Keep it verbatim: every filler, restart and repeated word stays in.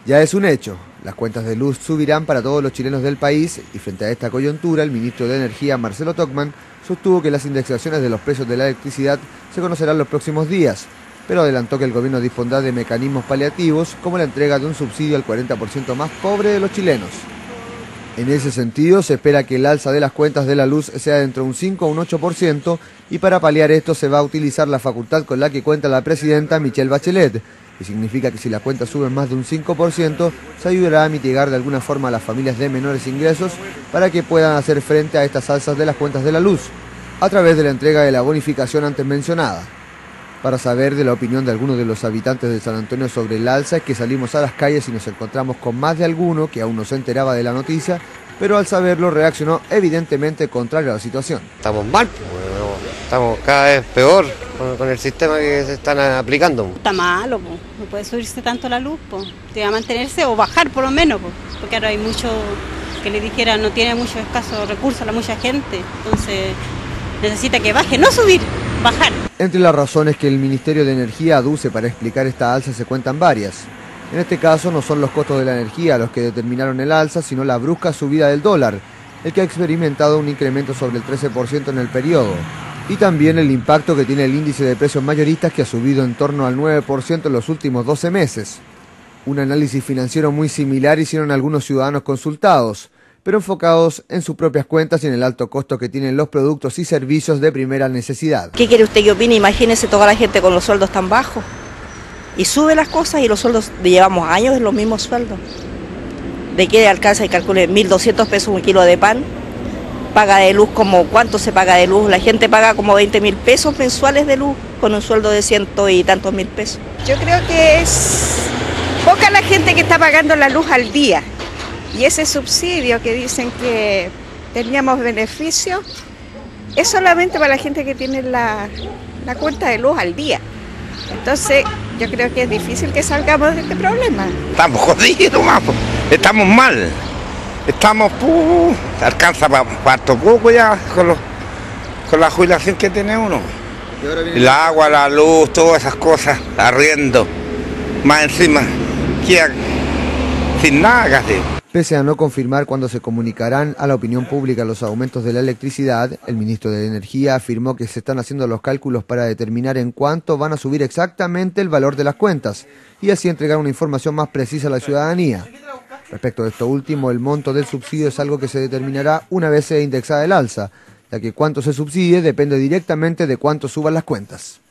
Ya es un hecho, las cuentas de luz subirán para todos los chilenos del país y frente a esta coyuntura el ministro de Energía, Marcelo Tocman, sostuvo que las indexaciones de los precios de la electricidad se conocerán los próximos días, pero adelantó que el gobierno dispondrá de mecanismos paliativos como la entrega de un subsidio al cuarenta por ciento más pobre de los chilenos. En ese sentido, se espera que el alza de las cuentas de la luz sea de entre un cinco a un ocho por ciento y para paliar esto se va a utilizar la facultad con la que cuenta la presidenta Michelle Bachelet, que significa que si las cuentas suben más de un cinco por ciento, se ayudará a mitigar de alguna forma a las familias de menores ingresos para que puedan hacer frente a estas alzas de las cuentas de la luz, a través de la entrega de la bonificación antes mencionada. Para saber de la opinión de algunos de los habitantes de San Antonio sobre el alza es que salimos a las calles y nos encontramos con más de alguno que aún no se enteraba de la noticia, pero al saberlo reaccionó evidentemente contrario a la situación. Estamos mal, pues, estamos cada vez peor con, con el sistema que se están aplicando. Está malo, pues. No puede subirse tanto la luz, pues. Debe mantenerse o bajar por lo menos, pues. Porque ahora hay mucho que le dijera no tiene muchos escasos recursos a mucha gente, entonces necesita que baje, no subir, bajar. Entre las razones que el Ministerio de Energía aduce para explicar esta alza se cuentan varias. En este caso no son los costos de la energía los que determinaron el alza, sino la brusca subida del dólar, el que ha experimentado un incremento sobre el trece por ciento en el periodo, y también el impacto que tiene el índice de precios mayoristas que ha subido en torno al nueve por ciento en los últimos doce meses. Un análisis financiero muy similar hicieron algunos ciudadanos consultados, pero enfocados en sus propias cuentas y en el alto costo que tienen los productos y servicios de primera necesidad. ¿Qué quiere usted que opine? Imagínese toda la gente con los sueldos tan bajos. Y sube las cosas y los sueldos, llevamos años en los mismos sueldos. ¿De qué alcanza y calcule mil doscientos pesos un kilo de pan? Paga de luz como, ¿cuánto se paga de luz? La gente paga como veinte mil pesos mensuales de luz con un sueldo de ciento y tantos mil pesos. Yo creo que es poca la gente que está pagando la luz al día. Y ese subsidio que dicen que teníamos beneficio, es solamente para la gente que tiene la, la cuenta de luz al día. Entonces, yo creo que es difícil que salgamos de este problema. Estamos jodidos, vamos. Estamos mal. Estamos, uh, alcanza para cuarto poco ya con, los, con la jubilación que tiene uno. El agua, la luz, todas esas cosas, arriendo. Más encima, queda sin nada casi. Pese a no confirmar cuándo se comunicarán a la opinión pública los aumentos de la electricidad, el ministro de Energía afirmó que se están haciendo los cálculos para determinar en cuánto van a subir exactamente el valor de las cuentas y así entregar una información más precisa a la ciudadanía. Respecto de esto último, el monto del subsidio es algo que se determinará una vez sea indexada el alza, ya que cuánto se subsidie depende directamente de cuánto suban las cuentas.